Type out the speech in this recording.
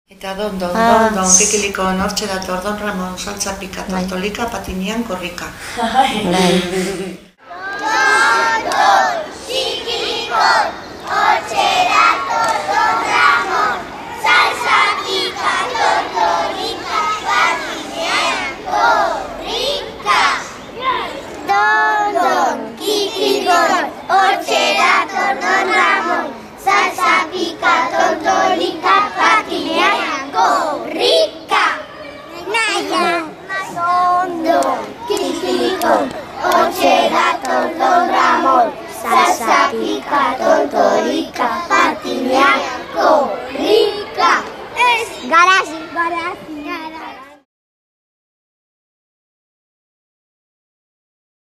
Eta don, kikiliko nortxe dator, Don Ramon, saltza pika, tortolika, patinian, korrika. Don, kikiliko, nortxe dator, Don Ramon, saltza pika, tortolika, patinian, korrika. Don, kikiliko, nortxe dator, Don Ramon, saltza pika, tortolika, patinian, korrika. Don, kikiliko, nortxe dator, Don Ramon, saltza pika,